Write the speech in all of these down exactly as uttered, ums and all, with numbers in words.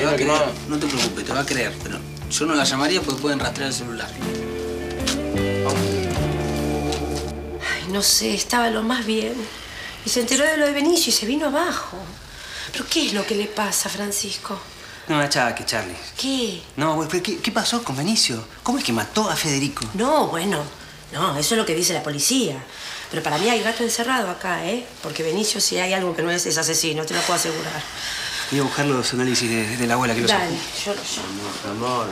va a creer. No te preocupes, te va a creer. Pero yo no la llamaría porque pueden rastrear el celular. Ay, no sé, estaba lo más bien. Y se enteró de lo de Benicio y se vino abajo. ¿Pero qué es lo que le pasa, Francisco? No, achaque, Charlie. ¿Qué? No, güey, pero ¿qué, ¿qué pasó con Benicio? ¿Cómo es que mató a Federico? No, bueno, no, eso es lo que dice la policía. Pero para mí hay gato encerrado acá, ¿eh? Porque Benicio, si hay algo que no es, es asesino, te lo puedo asegurar. Voy a buscar los análisis de, de la abuela que los Dale, yo lo llamo. Amor, amor.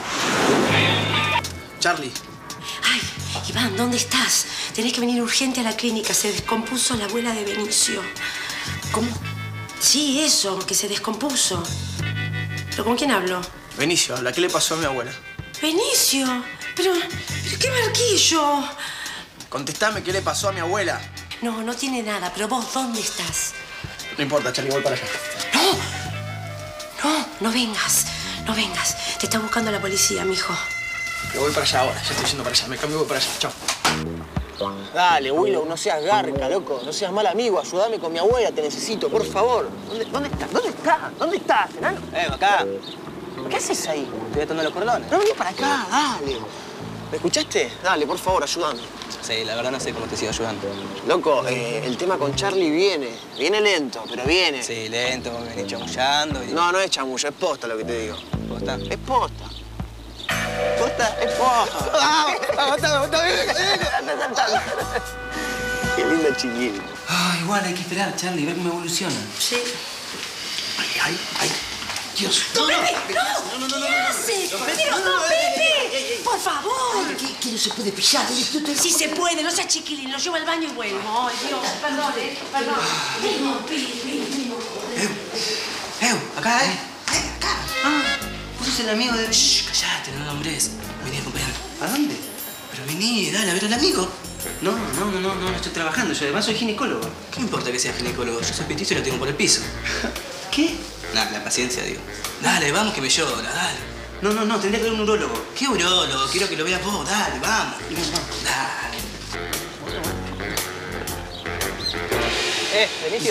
Charlie. Ay, Iván, ¿dónde estás? Tenés que venir urgente a la clínica. Se descompuso la abuela de Benicio. ¿Cómo? Sí, eso, que se descompuso. ¿Pero con quién hablo? Benicio habla. ¿Qué le pasó a mi abuela? Benicio, pero, pero qué barquillo. Contestame, ¿qué le pasó a mi abuela? No, no tiene nada, pero vos, ¿dónde estás? No importa, Charlie, voy para allá. No, no, no vengas, no vengas. Te está buscando la policía, mijo. Pero voy para allá ahora, ya estoy yendo para allá. Me cambio y voy para allá. Chao. Dale, Willow, no seas garca, loco. No seas mal amigo. Ayúdame con mi abuela, te necesito, por favor. ¿Dónde, dónde estás? ¿Dónde estás? ¿Dónde estás, enano? Eh, acá. ¿Qué haces ahí? Estoy atando los cordones. No, vení para acá, dale. ¿Me escuchaste? Dale, por favor, ayúdame. Sí, la verdad no sé cómo te sigo ayudando. Loco, eh, el tema con Charlie viene. Viene lento, pero viene. Sí, lento, me venís chamullando y... No, no es chamullo, es posta lo que te digo. ¿Posta? Es posta. ¿Posta? Es posta. ¡Vamos! ¡Vamos, vamos, vamos! Qué linda chiquilla. Ah, igual hay que esperar, Charlie, ver cómo evoluciona. Sí. Ay, ay, ay. Dios. ¡No, Pepe! ¡No! no, no, no, ¿Qué hace? ¡Pero no, Pepe! ¡Por favor! ¿Qué, qué no se puede pillar? Sí se puede, no seas chiquilín. Lo llevo al baño y vuelvo. Ay, Dios, perdón, eh, perdón. Vengo, vengo, Eh, acá, ¿eh? Eh, acá. Ah, vos sos el amigo de... Shh, callate, no nombres. Vení a acompañar. ¿A dónde? Pero vení, dale, a ver al amigo. No, no, no, no, no, estoy trabajando. Yo además soy ginecólogo. ¿Qué me importa que sea ginecólogo? Yo soy petizo y lo tengo por el piso. ¿Qué? Nah, la paciencia, digo. Dale, vamos que me llora, dale. No, no, no, tendría que ver un urólogo. ¿Qué urólogo? Quiero que lo veas vos, dale, vamos. Dale. Eh, Benicio.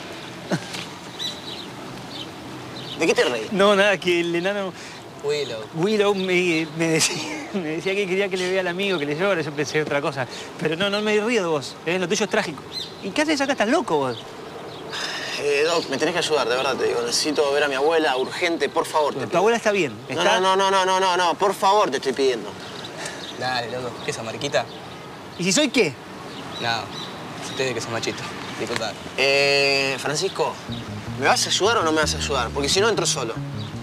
¿De qué te reís? No, nada, que el enano Willow. Willow me, me, decía, me decía que quería que le vea al amigo, que le llore. Yo pensé otra cosa. Pero no, no me río de vos. ¿eh? Lo tuyo es trágico. ¿Y qué haces acá? ¿Estás loco vos? Eh, Doc, me tenés que ayudar, de verdad te digo. Necesito ver a mi abuela urgente, por favor. Te Tu pido. abuela está bien. ¿Está? No, no, no, no, no, no, no, por favor te estoy pidiendo. Dale, loco. ¿Qué es esa mariquita? ¿Y si soy qué? No, ustedes que son machitos. Disculpad. Eh, Francisco, ¿me vas a ayudar o no me vas a ayudar? Porque si no, entro solo.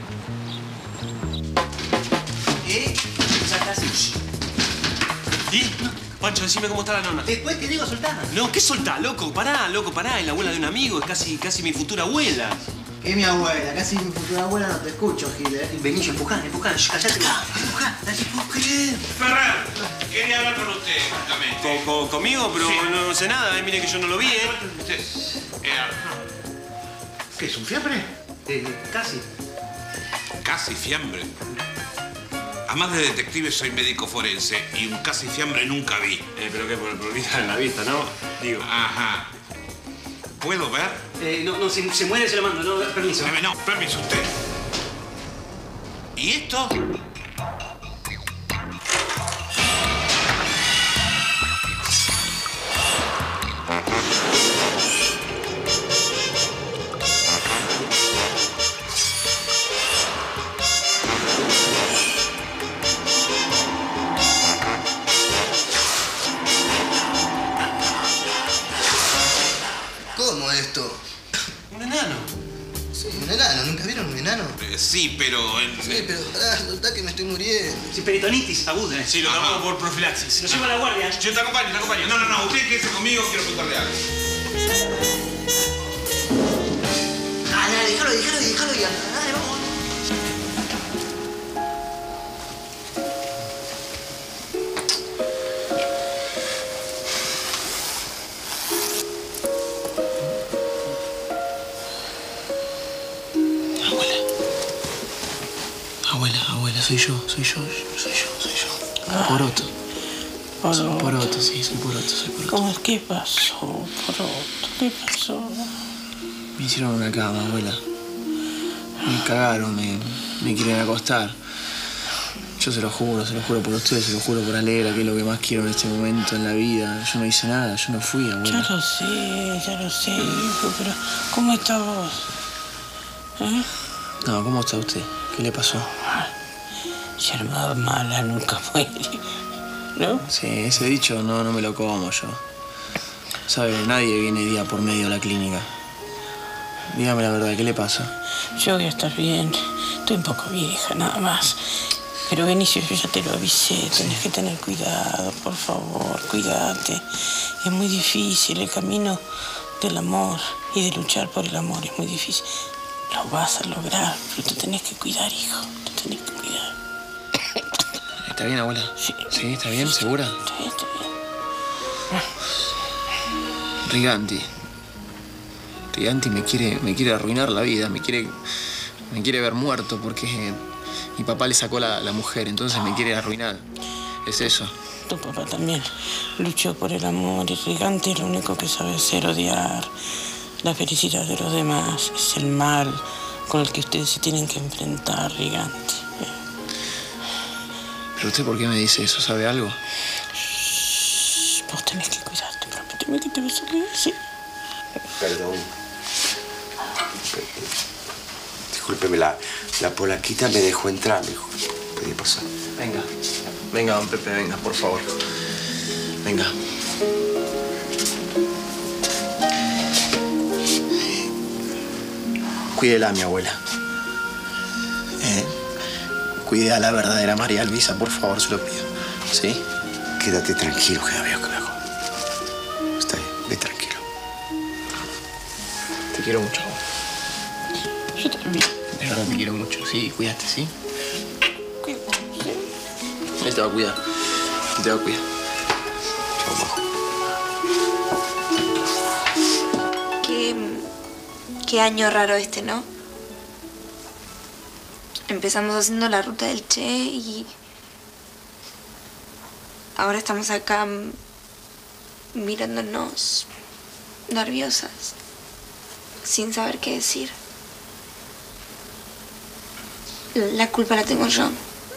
¿Eh? Sacás. ¿Y? Pancho, decime cómo está la nona. Después te digo soltá. No, ¿qué soltá, loco? Pará, loco, pará. Es la abuela de un amigo, es casi, casi mi futura abuela. ¿Qué mi abuela? Casi mi futura abuela, no te escucho, Gil, ¿eh? Vení, empujá, empujá. Callate. Empujá, no te puedo creer. Ferrer, quería hablar con usted, justamente. ¿Con, con, ¿Conmigo? Pero Sí. no sé nada, eh. Mire que yo no lo vi, ¿eh? Usted, eh, ¿Qué es, un fiebre? Eh, casi. Casi fiambre. Además de detective, soy médico forense y un casi fiambre nunca vi. Eh, pero qué, por el problema en la vista, ¿no? Digo. Ajá. ¿Puedo ver? Eh, no, no, si se muere se lo mando, no, permiso. Eh, No, permiso usted. ¿Y esto? ¿Cómo esto? Un enano. Sí, un enano. ¿Nunca vieron un enano? Eh, sí, pero... en- Sí, pero pará, soltá que me estoy muriendo. Sí, peritonitis aguda. Sí, lo Ajá. tomamos por profilaxis. Lo llevo a la guardia. Yo te acompaño, te acompaño. No, no, no, usted quédese conmigo, quiero preguntarle algo. Ah, dale, déjalo, déjalo, déjalo ya. Dale, vamos. Abuela, abuela, soy yo, soy yo, soy yo, soy yo. Poroto. Soy poroto, sí, soy poroto, soy poroto. ¿Cómo? ¿Qué pasó, Poroto? ¿Qué pasó? Me hicieron una cama, abuela. Me cagaron, me, me quieren acostar. Yo se lo juro, se lo juro por ustedes, se lo juro por Alegra, que es lo que más quiero en este momento en la vida. Yo no hice nada, yo no fui, abuela. Ya lo sé, ya lo sé, hijo, pero ¿cómo estás vos? ¿Eh? No, ¿cómo está usted? ¿Qué le pasó? Yerba mala nunca muere, ¿no? Sí, ese dicho no, no me lo como yo. ¿Sabe? Nadie viene día por medio a la clínica. Dígame la verdad, ¿qué le pasa? Yo voy a estar bien. Estoy un poco vieja, nada más. Pero Benicio, yo ya te lo avisé. Sí. Tenés que tener cuidado, por favor, cuídate. Es muy difícil el camino del amor y de luchar por el amor. Es muy difícil. Lo vas a lograr, pero te tenés que cuidar, hijo. Te tenés que cuidar. ¿Está bien, abuela? Sí. ¿Sí? ¿Está bien? ¿Segura? Está bien, está bien. Riganti. Riganti me quiere, me quiere arruinar la vida, me quiere, me quiere ver muerto porque mi papá le sacó la, la mujer, entonces me quiere arruinar. Es eso. Tu papá también luchó por el amor y Riganti es lo único que sabe hacer, odiar. La felicidad de los demás es el mal con el que ustedes se tienen que enfrentar, Riganti. ¿Pero usted por qué me dice eso? ¿Sabe algo? Shh, vos tenés que cuidarte, prométeme que te vas a cuidar, ¿sí? Perdón. Discúlpeme, la, la polaquita me dejó entrar, me dijo. ¿Podía pasar? Venga, venga, don Pepe, venga, por favor. Venga. Cuídela, mi abuela. ¿Eh? Cuide a la verdadera María Luisa, por favor, se lo pido. ¿Sí? Quédate tranquilo, que ya veo que me hago. Está bien, ve tranquilo. Te quiero mucho. Yo también. De verdad te quiero mucho. Sí, cuídate, ¿sí? Cuídate, ¿sí? Él te va a cuidar. Él te va a cuidar. Chao, Majo. Qué, qué año raro este, ¿no? Empezamos haciendo la ruta del Che y ahora estamos acá mirándonos nerviosas, sin saber qué decir. La culpa la tengo yo.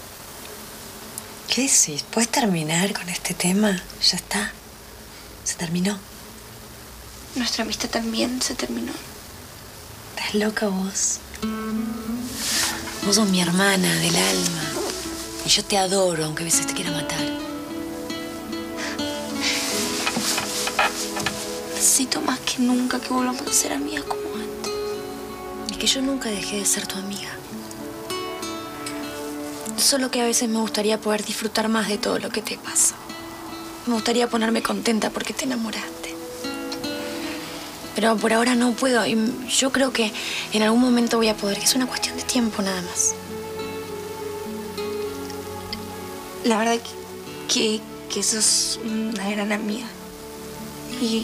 ¿Qué decís? ¿Puedes terminar con este tema? Ya está. Se terminó. Nuestra amistad también se terminó. ¿Estás loca vos? Vos sos mi hermana del alma. Y yo te adoro, aunque a veces te quiera matar. Necesito más que nunca que volvamos a ser amigas como antes. Es que yo nunca dejé de ser tu amiga. Solo que a veces me gustaría poder disfrutar más de todo lo que te pasa. Me gustaría ponerme contenta porque te enamoraste. Pero por ahora no puedo y yo creo que en algún momento voy a poder, que es una cuestión de tiempo nada más. La verdad que, que, que sos una gran amiga. Y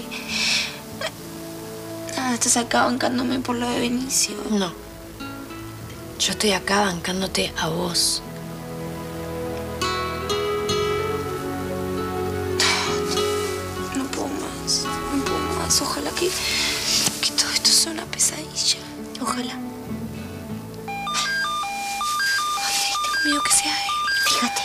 nada, estás acá bancándome por lo de Benicio. No. Yo estoy acá bancándote a vos. No puedo más, no puedo más. Ojalá que, que todo esto sea una pesadilla. Ojalá. Ay, tengo miedo que sea él. Fíjate.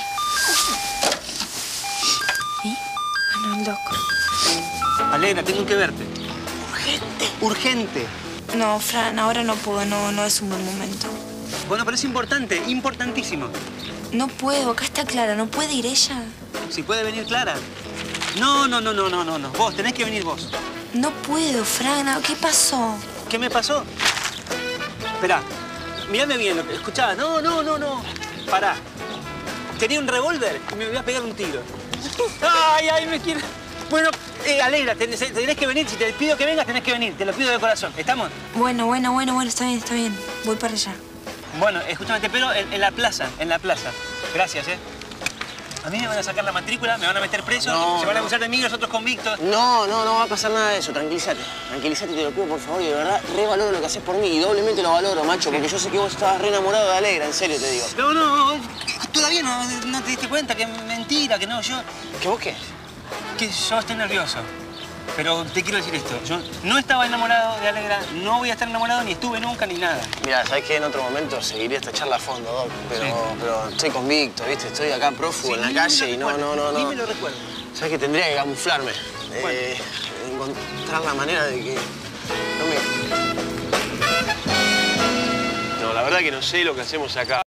¿Y? Ah, no, el loco. Alegra, tengo que verte. Urgente. Urgente. No, Fran, ahora no puedo, no, no es un buen momento. Bueno, pero es importante, importantísimo. No puedo, acá está Clara, ¿no puede ir ella? Si puede venir Clara. No, no, no, no, no, no, no. Vos, tenés que venir vos. No puedo, Fran, ¿qué pasó? ¿Qué me pasó? Esperá, mírame bien, lo que escuchaba. No, no, no, no. Pará. Tenía un revólver y me voy a pegar un tiro. Ay, ay, me quiero... Bueno, eh, Alegra, tenés, tenés que venir. Si te pido que vengas, tenés que venir. Te lo pido de corazón. ¿Estamos? Bueno, bueno, bueno, bueno, está bien, está bien. Voy para allá. Bueno, escúchame, te espero en, en la plaza, en la plaza. Gracias, ¿eh? A mí me van a sacar la matrícula, me van a meter preso, No, se van a no. acusar de mí y nosotros convictos. No, no, no va a pasar nada de eso. Tranquilízate. Tranquilízate, te lo pido, por favor. Y de verdad, re valoro lo que haces por mí. Y doblemente lo valoro, macho, porque yo sé que vos estabas re enamorado de Alegra, en serio te digo. No, no, todavía no, no te diste cuenta que es mentira, que no, yo... ¿Que vos qué? Que yo estoy nervioso. Pero te quiero decir esto. Yo no estaba enamorado de Alegra, no voy a estar enamorado, ni estuve nunca, ni nada. Mira, ¿sabes qué? En otro momento seguiría esta charla a fondo, Doc. Pero, Sí. pero estoy convicto, ¿viste? Estoy acá prófugo Sí, en ni la me calle lo y no, recuerdo, no, no, ni no. me lo recuerdo. ¿Sabes que tendría que camuflarme? Eh, encontrar la manera de que no me... No, la verdad que no sé lo que hacemos acá.